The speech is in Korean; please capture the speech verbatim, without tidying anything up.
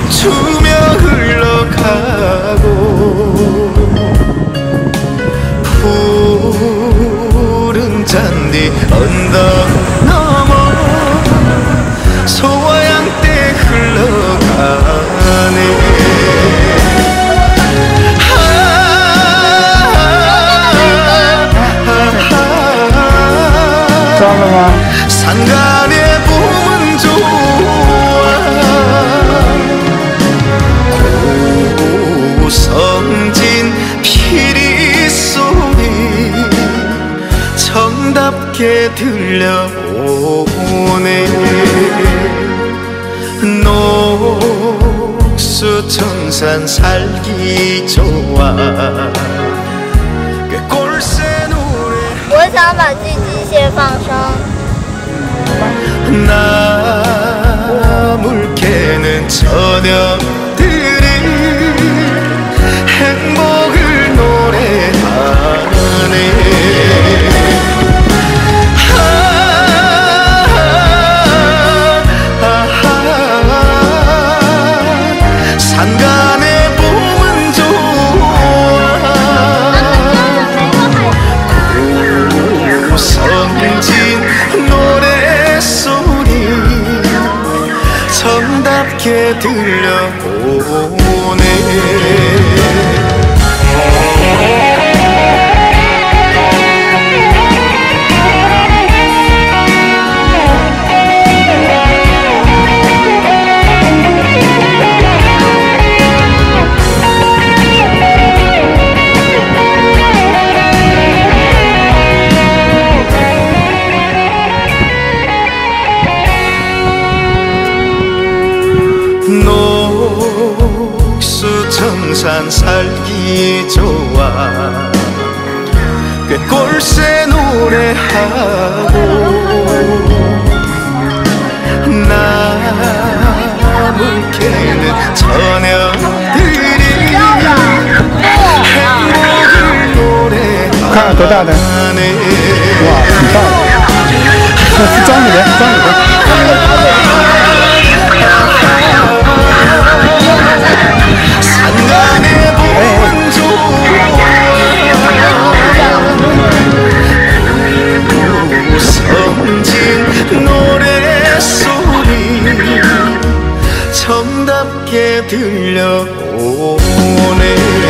춤추며 흘러가고 푸른 잔디 언덕 넘어 소와 양떼 흘러가네. 산간의 봄은 좋아 고성진 피리 소리 정답게 들려오네. 녹수천산 살기 좋아 꼴새 노래 我想把这机械放生。 나물 캐는 처녀들이 행복을 노래하네. 산간의 봄은 좋아 고성진 노래소리 정답게 들려오네. 녹수청산 살기 좋아 꾀꼴새 노래하고 나물 캐는 처녀들이 행복을 노래하네. 哇，很大的，那是装你的，装你的。 산간의 봄은 좋아 고성진 노래소리 정답게 들려오네.